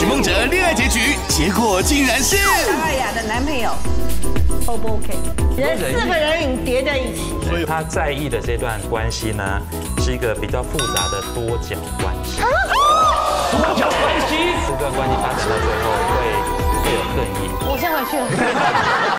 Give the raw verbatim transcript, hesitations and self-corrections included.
许梦哲恋爱结局，结果竟然是张艾雅的男朋友 ，O 不 OK？人四个人影叠在一起， 所以他在意的这段关系呢，是一个比较复杂的多角关系。多角关系，这段关系发展到最后会会有恨意。 我先回去了。